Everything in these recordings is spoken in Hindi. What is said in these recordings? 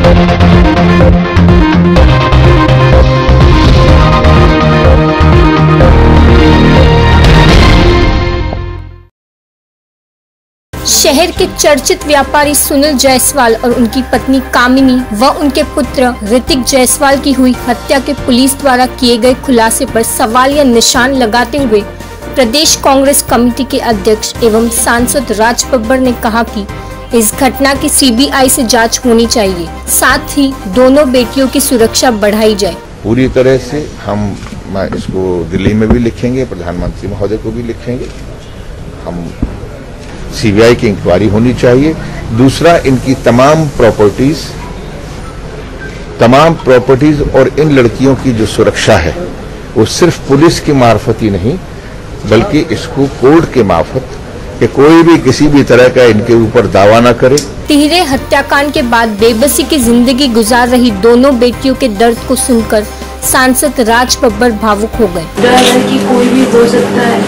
शहर के चर्चित व्यापारी सुनील जायसवाल और उनकी पत्नी कामिनी व उनके पुत्र ऋतिक जायसवाल की हुई हत्या के पुलिस द्वारा किए गए खुलासे पर सवाल या निशान लगाते हुए प्रदेश कांग्रेस कमेटी के अध्यक्ष एवं सांसद राज बब्बर ने कहा कि इस घटना की सीबीआई से जांच होनी चाहिए, साथ ही दोनों बेटियों की सुरक्षा बढ़ाई जाए। पूरी तरह से हम इसको दिल्ली में भी लिखेंगे, प्रधानमंत्री महोदय को भी लिखेंगे। हम सीबीआई की इंक्वायरी होनी चाहिए। दूसरा, इनकी तमाम प्रॉपर्टीज और इन लड़कियों की जो सुरक्षा है वो सिर्फ पुलिस की मार्फत ही नहीं बल्कि इसको कोर्ट के मार्फत कि कोई भी किसी भी तरह का इनके ऊपर दावा न करे। तिहरे हत्याकांड के बाद बेबसी की जिंदगी गुजार रही दोनों बेटियों के दर्द को सुनकर सांसद राज बब्बर भावुक हो गए। डर है कि कोई भी हो सकता है,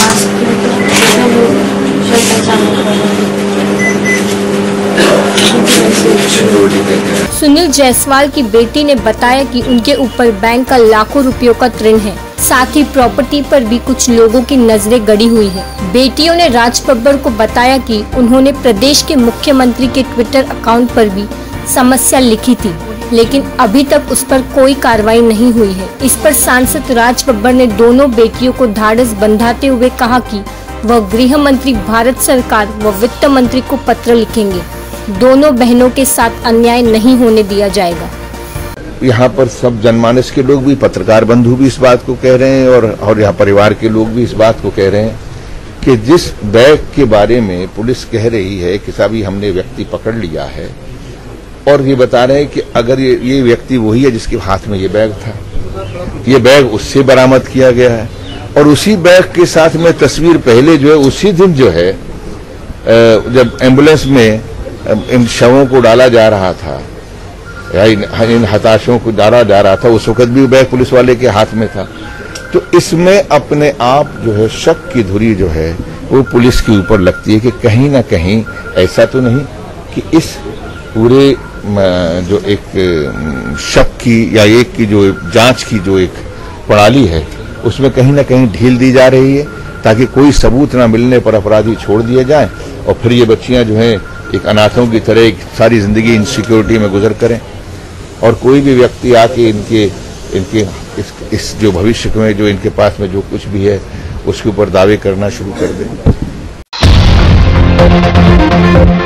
सुनील जायसवाल की बेटी ने बताया कि उनके ऊपर बैंक का लाखों रुपयों का ऋण है, साथ ही प्रॉपर्टी पर भी कुछ लोगों की नजरें गड़ी हुई है। बेटियों ने राज बब्बर को बताया कि उन्होंने प्रदेश के मुख्यमंत्री के ट्विटर अकाउंट पर भी समस्या लिखी थी, लेकिन अभी तक उस पर कोई कार्रवाई नहीं हुई है। इस पर सांसद राज बब्बर ने दोनों बेटियों को ढाढ़स बंधाते हुए कहा कि वह गृह मंत्री, भारत सरकार व वित्त मंत्री को पत्र लिखेंगे। दोनों बहनों के साथ अन्याय नहीं होने दिया जाएगा। यहाँ पर सब जनमानस के लोग भी, पत्रकार बंधु भी इस बात को कह रहे हैं और यहाँ परिवार के लोग भी इस बात को कह रहे हैं कि जिस बैग के बारे में पुलिस कह रही है कि साहब हमने व्यक्ति पकड़ लिया है, और ये बता रहे हैं कि अगर ये व्यक्ति वही है जिसके हाथ में ये बैग था, ये बैग उससे बरामद किया गया है। और उसी बैग के साथ में तस्वीर पहले जो है उसी दिन जो है जब एम्बुलेंस में इन शवों को डाला जा रहा था या इन हताशों को डाला जा रहा था, उस वक्त भी बैग पुलिस वाले के हाथ में था। तो इसमें अपने आप जो है शक की धुरी जो है वो पुलिस के ऊपर लगती है कि कहीं ना कहीं ऐसा तो नहीं कि इस पूरे जो एक शक की या एक की जो जांच की जो एक प्रणाली है उसमें कहीं ना कहीं ढील दी जा रही है ताकि कोई सबूत न मिलने पर अपराधी छोड़ दिए जाएं और फिर ये बच्चियां जो हैं एक अनाथों की तरह एक सारी जिंदगी इनसिक्योरिटी में गुजर करें और कोई भी व्यक्ति आके इनके इस जो भविष्य में जो इनके पास में जो कुछ भी है उसके ऊपर दावे करना शुरू कर दे।